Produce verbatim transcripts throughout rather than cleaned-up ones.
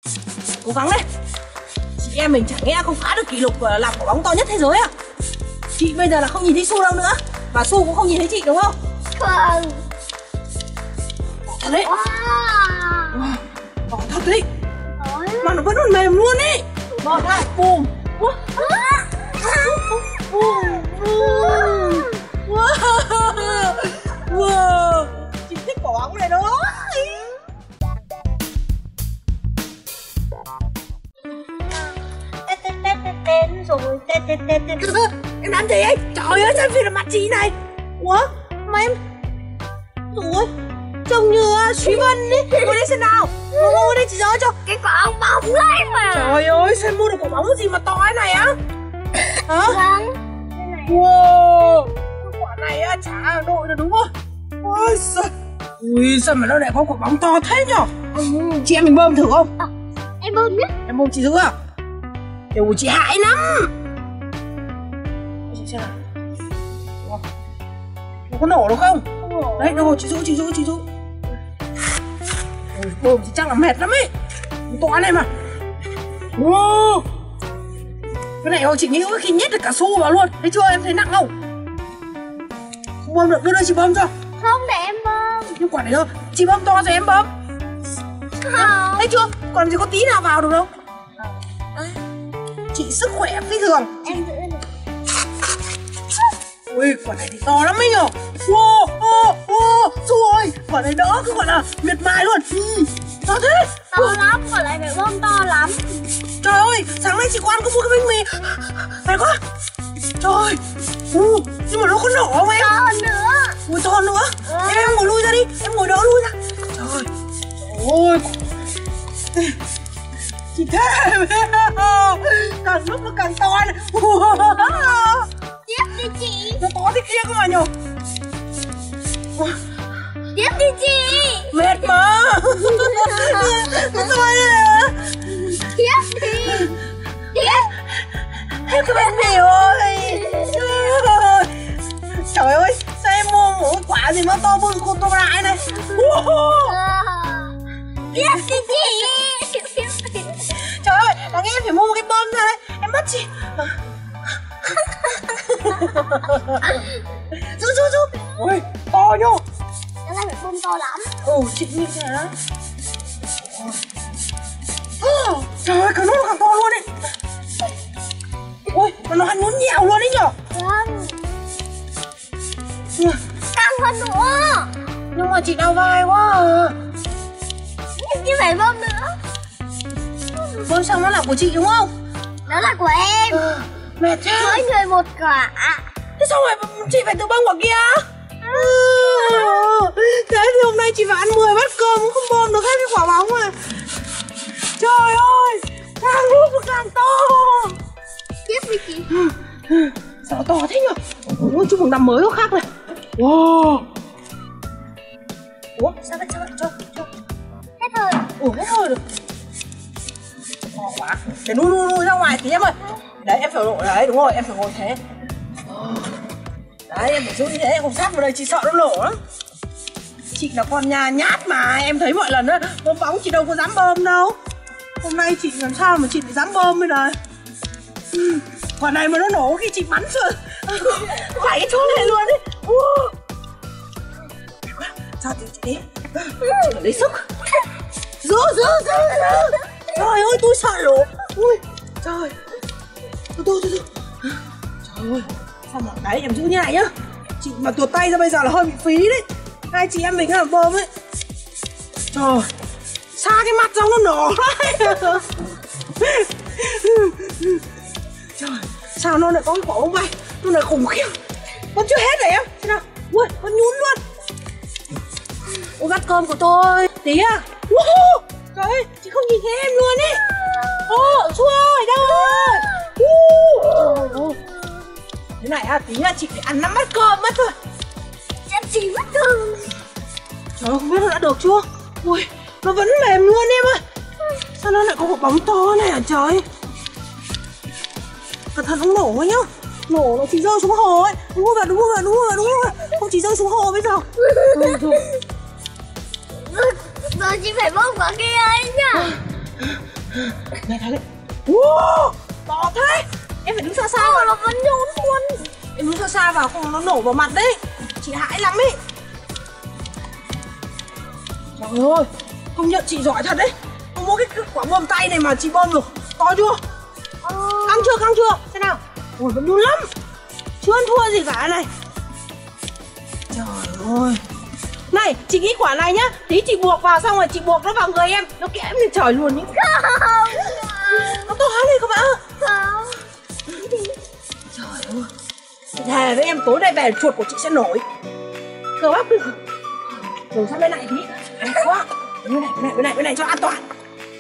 Cố gắng lên. Chị em mình chẳng nghe không phá được kỷ lục làm quả bóng to nhất thế giới à? Chị bây giờ là không nhìn thấy Su đâu nữa. Và Su cũng không nhìn thấy chị đúng không? Không. Thật đấy. Wow. Wow. Thật đấy. Mà nó vẫn còn mềm luôn ý. Một hai bùm. Wow. Wow. Chị thích quả bóng này đó. Rồi tê tê tê tê. Em làm gì ấy? Trời ơi sao phim là mặt chị này. Ủa mà em ủa trông như Thúy Vân ấy. Ngồi đây xem nào. Ngồi đây chị giới cho cái quả bóng bóng đấy mà. Trời ơi sao mua được quả bóng gì mà to thế này á? Hả? Vâng. Wow. Cái quả này á chả Hà Nội được đúng không? Ôi sao ui sao mà nó lại có quả bóng to thế nhở? Ừ. Chị em mình bơm thử không? À, em bơm nhé. Em bơm chị thử à? Ủa chị hại lắm. Chị xem nào. Nó có nổ được không? Không. Đấy đâu chị Dũ chị Dũ chị Dũ. Bơm thì chắc là mệt lắm ấy. To này mà. Wow. Cái này thôi chị nghĩ khi nhét được cả xu vào luôn. Thấy chưa em thấy nặng không? Không bơm được đưa đây chị bơm cho. Không để em bơm. Nhưng quả này thôi chị bơm to rồi em bơm. Không. Thấy chưa? Còn gì có tí nào vào được đâu. Đấy. Chị sức khỏe phi thường. Em giữ được. Ui quả này thì to lắm ấy nhở. Wow, wow, wow. Rồi quả này đỡ cứ gọi là miệt mài luôn. Ừ, to thế. To uh. lắm, quả này phải bơm to lắm. Trời ơi sáng nay chị có ăn có mua cái bánh mì này quá. Trời uh, nhưng mà nó có nổ không em? To hơn nữa. Ui to hơn nữa. Ừ. Em, em ngồi lui ra đi. Em ngồi đỡ lui ra. Trời ơi chị thế càng lúc nó càng to này. Tiếp đi chị. Nó to thế kia cơ mà nhở. Tiếp đi chị. Mệt mà. Nó to này. Tiếp đi. Tiếp. Hết cái bánh mì ơi. Trời ơi sao em mua một quả gì mà to bự con to lại này. Tiếp đi chị. Trời ơi đáng nghe em phải mua một cái bơm ra đấy. Em mất chị. Rút rút rút. Ui to nhô. Cái này phải bơm to lắm. Ừ chị nhìn thế đó. Trời ơi càng lúc càng to luôn đấy. Ui mà nó ăn nhún nhẹo luôn đấy nhở. Vâng. Căng hơn nữa. Nhưng mà chị đau vai quá à. Nhưng chứ phải bơm nữa. Bơm xong nó là của chị đúng không? Đó là của em. Ừ, mệt thế. Mỗi người một quả. Thế sao rồi chị phải tự bơm quả kia? Ừ. Thế thì hôm nay chị phải ăn mười bát cơm cũng không bơm được hết cái quả bóng này. Trời ơi càng lúc nó càng to. Tiếp đi chị. Sao nó to thế nhở? Ủa chúc mừng năm mới có khác này. Wow. Ủa sao vậy sao vậy cho cho. Hết rồi. Ủa hết rồi được. To quá. Để nuôi nuôi nuôi ra ngoài tí em ơi. Đấy em phải ngồi đấy đúng rồi em phải ngồi thế. Đấy em phải giữ như thế em không sát vào đây chị sợ nó nổ lắm. Chị là con nhà nhát mà em thấy mọi lần á bơm bóng chị đâu có dám bơm đâu. Hôm nay chị làm sao mà chị lại dám bơm bây giờ. Ừ. Quả này mà nó nổ khi chị bắn rồi phải cái chỗ này luôn ấy. Uh. Sao chị chị đi chị phải lấy sức. Giữ giữ giữ giữ. Trời ơi tôi sợ lỗ. Ui trời. Từ từ từ từ. Trời ơi sao mà đấy em giữ như này nhá. Chị mà tuột tay ra bây giờ là hơi bị phí đấy. Hai chị em mình là bơm ấy. Trời xa cái mặt xong nó nổ. Trời sao nó lại có cái quả bóng bay. Nó lại khủng khiếp. Còn chưa hết rồi em. Thế nào. Ui con nhún luôn. Ôi bát cơm của tôi. Tí à. Wow. Trời ơi chị không nhìn thấy em luôn ấy. Ô Su ơi đâu rồi. Uh. Trời ơi. Thế này à tí là chị phải ăn năm bát cơm mất thôi. Em chỉ mất cơm. Trời ơi không biết nó đã được chưa. Ui nó vẫn mềm luôn em ơi. Sao nó lại có quả bóng to này hả trời. Cẩn thận không nổ nhá. Nổ nó chỉ rơi xuống hồ ấy. Đúng rồi đúng rồi đúng rồi đúng rồi. Không chỉ rơi xuống hồ bây giờ. Rồi rồi. Rồi chị phải bơm quả kia ấy nhá. Này thấy đấy. Wow, to thế. Em phải đứng xa xa vào, nó vẫn nhốn luôn. Em đứng xa xa vào không nó nổ vào mặt đấy. Chị hãi lắm ấy. Trời ơi, công nhận chị giỏi thật đấy. Có mỗi cái quả bơm tay này mà chị bơm được. To chưa? Căng chưa, căng chưa? Thế nào? Ôi, vẫn nhún lắm. Chưa ăn thua gì cả này. Trời ơi. Này, chị nghĩ quả này nhá. Tí chị buộc vào xong rồi chị buộc nó vào người em. Nó kẽm lên trời luôn nhá. Không. Nó to hả này các bạn? Không. Trời ơi. Thề với em tối nay về chuột của chị sẽ nổi. Cơ bắp đi. Rồi sang bên này tí. Anh quá. Bên này, bên này, bên này, bên này cho an toàn.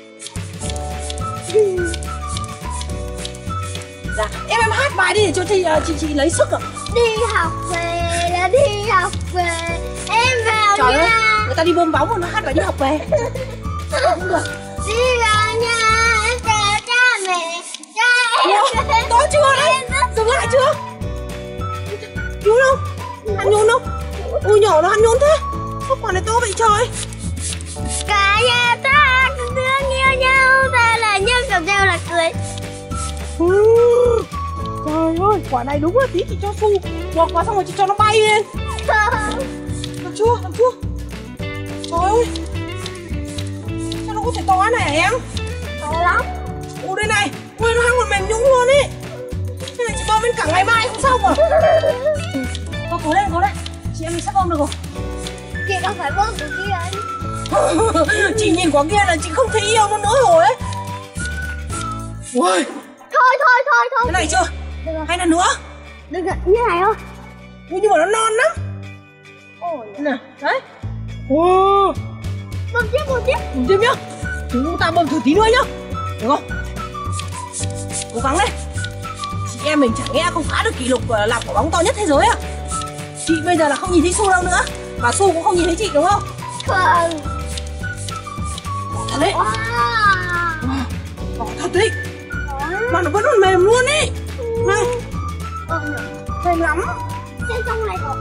Dạ, em em hát bài đi để cho chị chị chị lấy sức ạ. Đi học về là đi học về, em vào Trời nhà. ơi, người ta đi bơm bóng mà nó hát bài đi học về. Không được. Đi vào nhà em chào cha mẹ, cha em. Ủa, to chưa đấy? Dừng lại chưa? Nhún không? Ăn nhún không? Ui nhỏ nó ăn nhún thế. Sao quả này to vậy trời? Cả nhà ta thương yêu nhau, ta là nhân cầm nhau là cười. Ừ. Trời ơi, quả này đúng là tí chị cho xu buộc vào xong rồi chị cho nó bay lên. Được chưa? Được chưa? Trời ơi, sao nó có thể to này hả em? To lắm. Ui đây này, ui nó hăng một mềm nhũng luôn ý. Thế này chị bơm đến cả ngày mai không xong rồi. Thôi cố lên, cố lên. Chị em mình sắp bơm được rồi. Chị đâu phải bơm của kia anh. Chị nhìn quả kia là chị không thấy yêu nó nữa rồi ấy. Ui. Thôi thôi thôi thôi. Cái này chưa? Hay là nữa? Đừng gật như này thôi. Ui, nhưng mà nó non lắm. Ôi nè, đấy. Wow. Bơm tiếp, bơm tiếp. Bơm tiếp nhá. Chúng ta bơm thử tí nữa nhá. Được không? Cố gắng lên. Chị em mình chẳng nghe không phá được kỷ lục làm quả bóng to nhất thế giới à? Chị bây giờ là không nhìn thấy Su đâu nữa. Và Su cũng không nhìn thấy chị đúng không? Không. Thật đấy. Wow. Đỏ thật đấy. Mà nó vẫn còn mềm luôn ý. Này. Mềm lắm. Trên trong này có.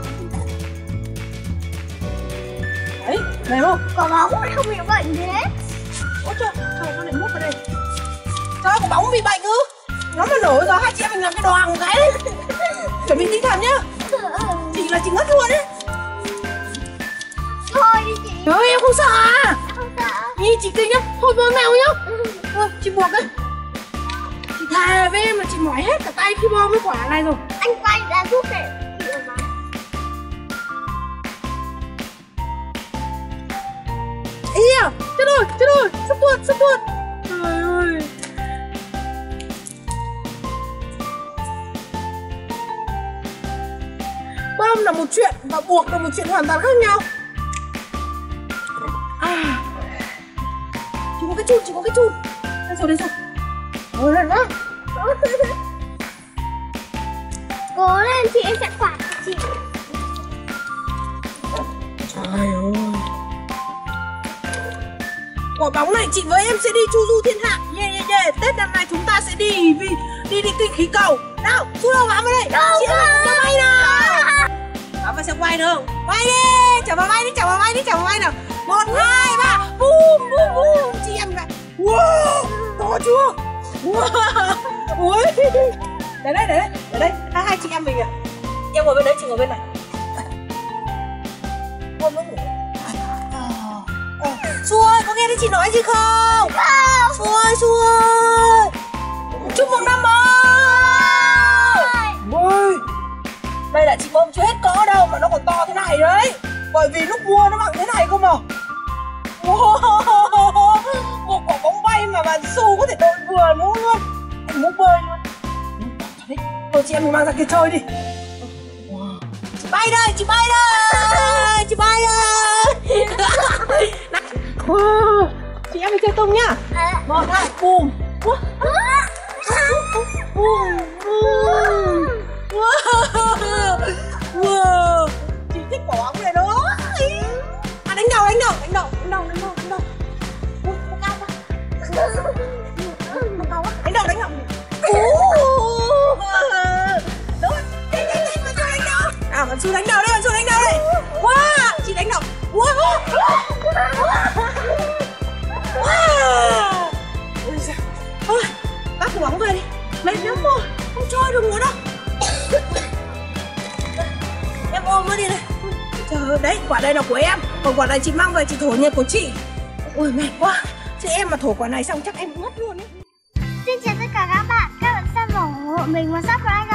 Đấy, mềm không? Quả bóng không bị bệnh thế. Ôi trời, trời con lại mút vào đây. Trời ơi, quả bóng bị bệnh ư? Nó mà nổi rồi hai chị em mình làm cái đoàn một cái đấy. Chuẩn bị tinh thần nhá. Chị là chị ngất luôn đấy. Thôi đi chị. Trời ơi, em không sợ à? Không sợ. Ý chị kinh nhá, thôi bơm nào nhá. Thôi, chị buộc đấy. Chị thề với em mà chị mỏi hết cả tay khi bơm cái quả này rồi. Anh quay ra giúp để chị ở ngoài. Ý à, chết rồi, chết rồi, sắp tuột, sắp tuột. Trời ơi. Bơm là một chuyện và buộc là một chuyện hoàn toàn khác nhau. À, chị có cái chun, chị có cái chun. Đây rồi, đây rồi. Rồi, lên đó. Cố lên chị, em sẽ quạt chị. Trời ơi. Quả bóng này chị với em sẽ đi chu du thiên hạ. Yeah, yeah, yeah. Tết năm nay chúng ta sẽ đi vì đi đi kinh khí cầu. Nào, Su đâu bám vào đây. Đâu Chị cơ. cho bay nào. Bám vào xem quay được không? Bay đi, chào vào bay đi, chào vào bay đi, chào vào bay nào. Một, hai, ba, boom, boom, boom. Chị em lại. Wow, to chưa? Wow. Ui. Đấy đấy, đấy, đấy, đấy. Hai, hai chị em mình à. Em ngồi bên đấy, chị ngồi bên này. Ôm nó ngủ. Su ơi, có nghe thấy chị nói gì không? Không. Su ơi, Su ơi. Chúc mừng năm mới. Ôi, đây là chị bơm chưa hết cỡ đâu mà nó còn to thế này đấy. Bởi vì lúc mua nó bằng thế này cơ mà. Wow. Một quả bóng bay mà bà Su có thể đội vừa múa luôn. Em muốn bơi luôn. Thôi chị em mình mang ra kia chơi đi. Wow. Chị bay đây, chị bay đây. Chị bay đây. Wow. Chị em mình chơi tung nhá. Một, hai, boom. Wow. Boom, boom. Wow. Wow. Chị thích quả bóng này đó. À, đánh đầu, đánh đầu, đánh đầu, đánh đầu, đánh đầu, đánh đầu. Ui, nó cao quá. Nó cao quá. Đánh đầu, đánh đầu. Đúng rồi. Đánh, đánh, đánh, đánh, đánh đầu. À, bạn Su đánh đầu đây, bạn Su đánh đầu đây. Wow, chị đánh đầu. Wow. Wow. Ôi giời. Thôi bác cái bóng về đi, mệt lắm rồi, không chơi được nữa đâu. Em ôm nó đi này. Trời ơi, đấy, quả đây là của em, còn quả này chị mang về chị thổi như của chị. Ôi mệt quá, chị em mà thổi quả này xong chắc em ngất luôn ấy. Xin chào tất cả các bạn, các bạn xem ủng hộ mình và subscribe